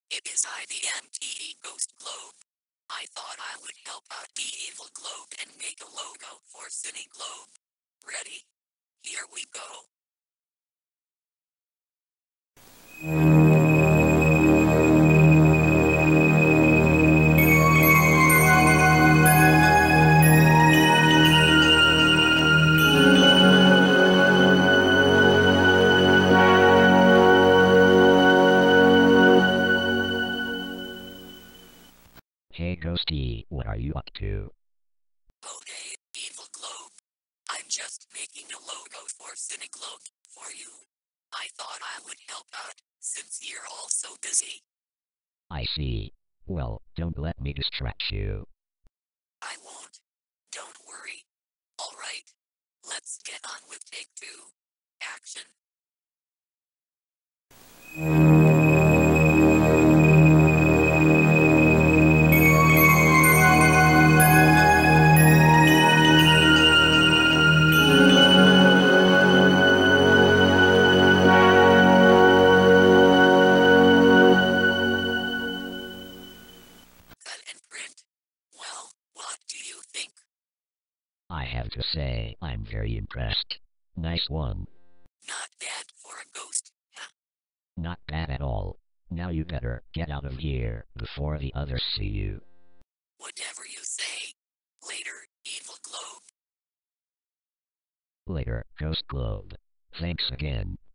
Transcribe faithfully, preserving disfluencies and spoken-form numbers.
It is I, the M T E Ghost Globe. I thought I would help out the evil globe and make a logo for Cineglobe. Ready? Here we go. Hey Ghosty, what are you up to? Okay, evil globe. I'm just making a logo for Cineglobe for you. I thought I would help out, since you're all so busy. I see. Well, don't let me distract you. I won't. Don't worry. Alright. Let's get on with take two. Action. Cut and print. Well, what do you think? I have to say, I'm very impressed. Nice one. Not bad for a ghost, huh? Not bad at all. Now you better get out of here before the others see you. Whatever you say. Later, evil globe. Later, Ghost Globe. Thanks again.